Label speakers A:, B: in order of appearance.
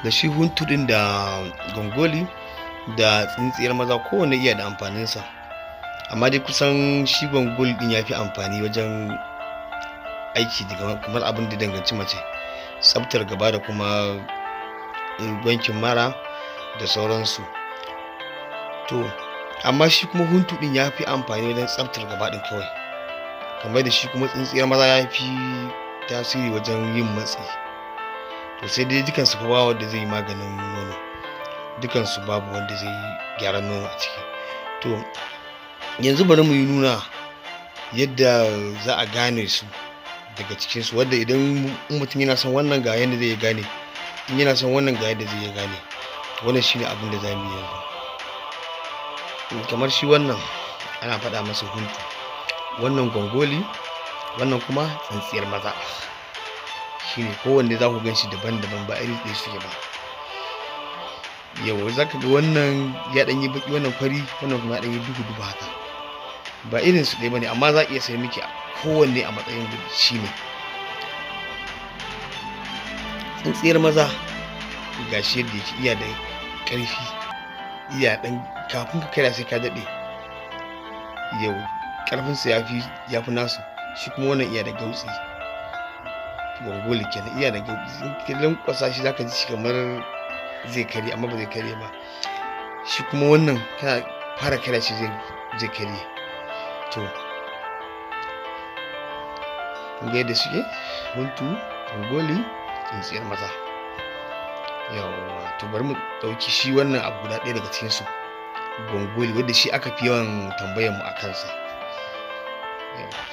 A: da shi huntu din da gongoli da tsintsiyar maza kowane iya da amfaninsa, amma dai kusan shi gongoli din ya fi amfani wajen aiki kamar abin da danganci mace, tsaftar gaba da kuma wankin mara da sauransu. To amma shi kuma huntu din ya fi amfani wajen tsaftar gaba din kawai, kamar da shi kuma tsintsiyar maza ya fi tasiri wajen yin matsi. To sai dai dukansu fa ba wanda zai yi maganin nono, dukansu babu wanda zai yi gyaran nono a ciki. To yanzu bari mu yi nuna yadda za a gane su daga cikinsu, wadda idan mutum yana son wannan ga yadda zai gane, in yana son wannan ga yadda zai gane. Wannan shine abin da za mu yi yanzu. Kamar shi wannan ana faɗa masa huntu, wannan gongoli, wannan kuma tsintsiyar maza. Shine kowanne za ku gan shi daban-daban, ba iri ɗaya suke ba. Yau za ka ga wannan ya ɗan yi baƙi, wannan fari, wannan kuma ya ɗan yi duhu-duhu haka. Ba irin su ɗaya ba ne, amma za a iya sai miki kowanne a matsayin shi ne. Tsintsiyar maza ga shi yadda yake, iya da ƙarfi, iya ɗan kafin ka karya sai ka daɗe. Yau ƙarfinsa ya fi nasu. Shi kuma wannan iya da gautsi, gongoli kenan, iya da gautsi. In ka lankwasa shi zaka ji shi kamar zai karye, amma ba zai karye ba. Shi kuma wannan kana fara karya shi zai karye. To kun ga yadda suke huntu, gongoli, tsintsiyar maza. Yawwa to bari mu ɗauki shi wannan abu guda ɗaya daga cikinsu, gongoli, wanda shi aka fi yawan tambayar mu a kansa.